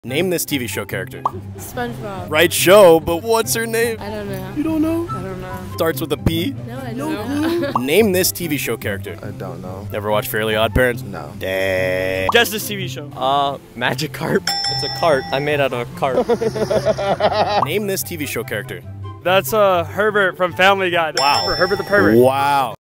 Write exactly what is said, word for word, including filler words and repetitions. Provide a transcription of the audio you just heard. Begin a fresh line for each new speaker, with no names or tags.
Name this T V show character.
SpongeBob.
Right show, but what's her name?
I don't know.
You don't know?
I don't know.
Starts with a P?
No, I don't know.
Name this T V show character.
I don't know.
Never watched Fairly Odd Parents?
No.
Dang.
Guess this T V show.
Uh, Magic Carp. It's a cart. I made out of a cart.
Name this T V show character.
That's uh Herbert from Family Guy.
Wow.
Herbert the Pervert.
Wow.